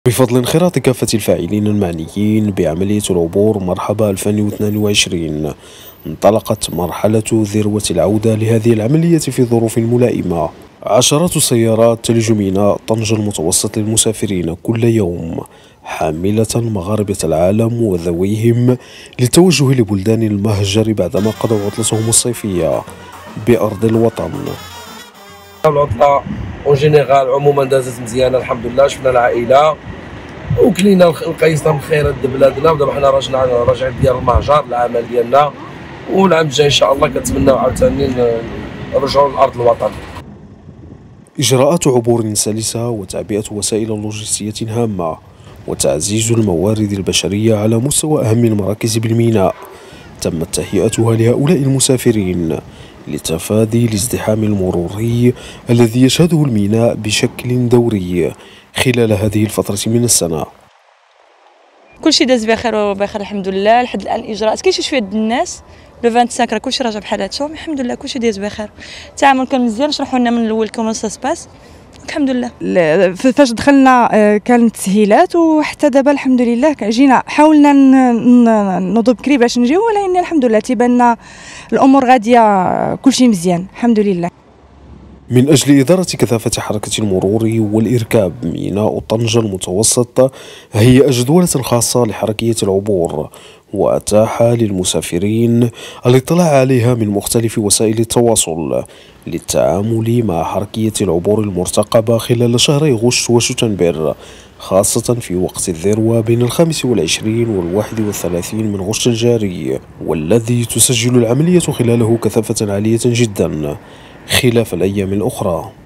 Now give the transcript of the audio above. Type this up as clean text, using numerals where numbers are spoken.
بفضل انخراط كافة الفاعلين المعنيين بعملية العبور مرحبا 2022 انطلقت مرحلة ذروة العودة لهذه العملية في ظروف ملائمة. عشرات السيارات تلج ميناء طنجة المتوسط للمسافرين كل يوم حاملة مغاربة العالم وذويهم للتوجه لبلدان المهجر بعدما قضوا عطلتهم الصيفية بأرض الوطن. العطلة اون جينيرال عموما دازت مزيانه الحمد لله. شفنا العائله وكلينا القيصه من خيرات بلادنا، ودابا حنا راجعين ديال المهجر العمل ديالنا، والعام الجاي ان شاء الله كنتمناو عاوتاني نرجعوا لارض الوطن. إجراءات عبور سلسة وتعبئة وسائل لوجستية هامة وتعزيز الموارد البشرية على مستوى أهم المراكز بالميناء تمت تهيئتها لهؤلاء المسافرين لتفادي الازدحام المروري الذي يشهده الميناء بشكل دوري خلال هذه الفترة من السنة. كلشي داز بخير وبخير الحمد لله. لحد الآن الإجراءات كاين شوية الناس لو 25 راه كلشي راجع بحال هادشوم الحمد لله. كلشي داز بخير، التعامل كان مزيان، شرحوا لنا من الأول كومون سا سباس الحمد لله. فاش دخلنا كانت تسهيلات، وحتى دابا الحمد لله جينا حاولنا نوضوا بكري باش نجيو، ولكن الحمد لله تيبان الامور غاديه كلشي مزيان الحمد لله. من أجل إدارة كثافة حركة المرور والإركاب، ميناء طنجة المتوسط هيأ جدولة خاصة لحركية العبور وأتاح للمسافرين الاطلاع عليها من مختلف وسائل التواصل للتعامل مع حركية العبور المرتقبة خلال شهري غشت وشتنبر، خاصة في وقت الذروة بين 25 و31 من غشت الجاري، والذي تسجل العملية خلاله كثافة عالية جدا خلاف الأيام الأخرى.